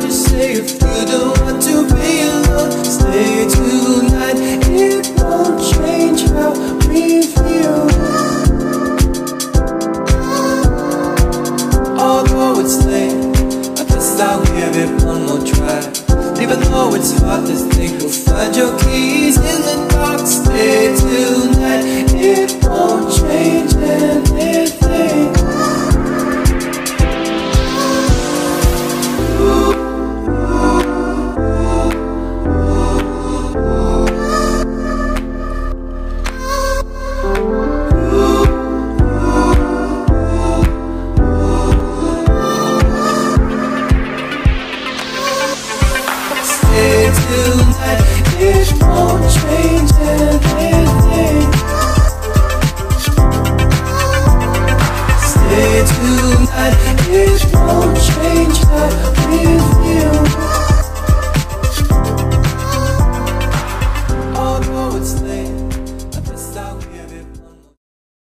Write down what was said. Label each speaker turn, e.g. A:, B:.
A: you say if you don't want to be alone? Stay tonight, it won't change how we feel. Although it's late, I guess I'll give it one more try. Even though it's heartless, think we'll find your keys in the dark. Stay tonight, it won't change anything.